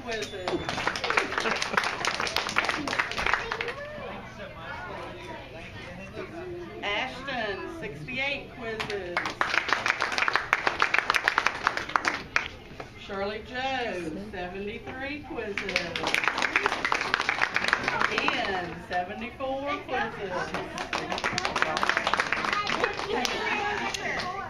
quizzes. Ashton, 68 quizzes. Shirley Joe, 73 quizzes. Ian, 74 quizzes.